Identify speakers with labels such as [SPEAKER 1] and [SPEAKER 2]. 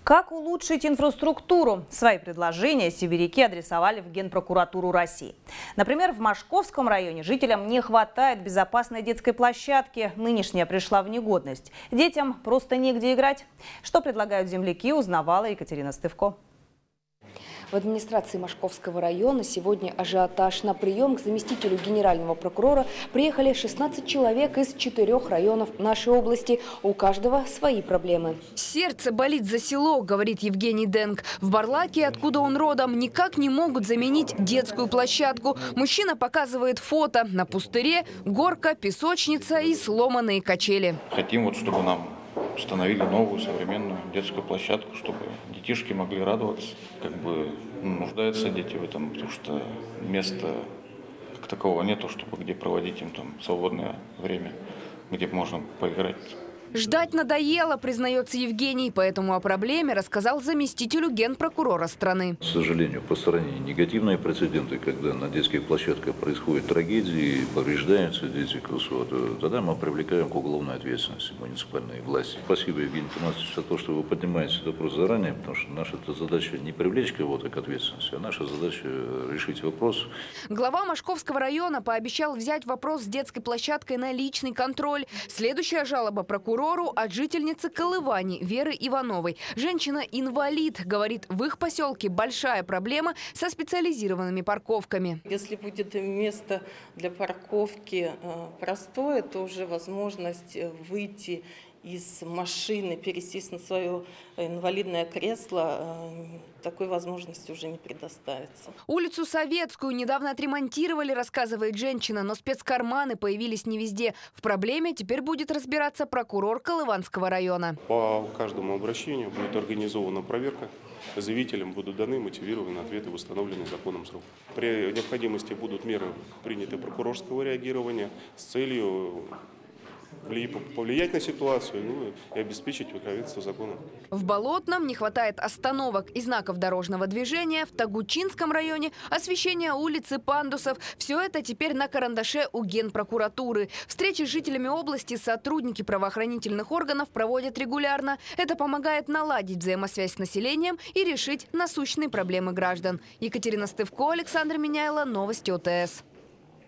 [SPEAKER 1] Как улучшить инфраструктуру? Свои предложения сибиряки адресовали в Генпрокуратуру России. Например, в Мошковском районе жителям не хватает безопасной детской площадки. Нынешняя пришла в негодность. Детям просто негде играть. Что предлагают земляки, узнавала Екатерина Стывко.
[SPEAKER 2] В администрации Мошковского района сегодня ажиотаж. На прием к заместителю генерального прокурора приехали 16 человек из 4 районов нашей области. У каждого свои проблемы.
[SPEAKER 3] Сердце болит за село, говорит Евгений Денг. В Барлаке, откуда он родом, никак не могут заменить детскую площадку. Мужчина показывает фото. На пустыре горка, песочница и сломанные качели.
[SPEAKER 4] Хотим, чтобы нам установили новую современную детскую площадку, чтобы детишки могли радоваться. Нуждаются дети в этом, потому что места как такового нету, чтобы где проводить им там свободное время, где можно поиграть.
[SPEAKER 3] Ждать надоело, признается Евгений, поэтому о проблеме рассказал заместителю генпрокурора страны.
[SPEAKER 5] К сожалению, по стране негативные прецеденты, когда на детских площадках происходят трагедии, повреждаются дети, тогда мы привлекаем к уголовной ответственности муниципальные власти. Спасибо, Евгений Томасович, за то, что вы поднимаете этот вопрос заранее, потому что наша задача не привлечь кого-то к ответственности, а наша задача решить вопрос.
[SPEAKER 3] Глава Мошковского района пообещал взять вопрос с детской площадкой на личный контроль. Следующая жалоба прокурора от жительницы Колывани Веры Ивановой. Женщина-инвалид, говорит, в их поселке большая проблема со специализированными парковками.
[SPEAKER 6] Если будет место для парковки простое, то уже возможность выйти из машины, пересесть на свое инвалидное кресло, такой возможности уже не предоставится.
[SPEAKER 3] Улицу Советскую недавно отремонтировали, рассказывает женщина, но спецкарманы появились не везде. В проблеме теперь будет разбираться прокурор Колыванского района.
[SPEAKER 7] По каждому обращению будет организована проверка. Заявителям будут даны мотивированные ответы в установленный законом срок. При необходимости будут меры приняты прокурорского реагирования с целью повлиять на ситуацию, и обеспечить верховенство закона.
[SPEAKER 3] В Болотном не хватает остановок и знаков дорожного движения. В Тагучинском районе освещение улиц и пандусов. Все это теперь на карандаше у Генпрокуратуры. Встречи с жителями области сотрудники правоохранительных органов проводят регулярно. Это помогает наладить взаимосвязь с населением и решить насущные проблемы граждан. Екатерина Стывко, Александр Меняйло, новости ОТС.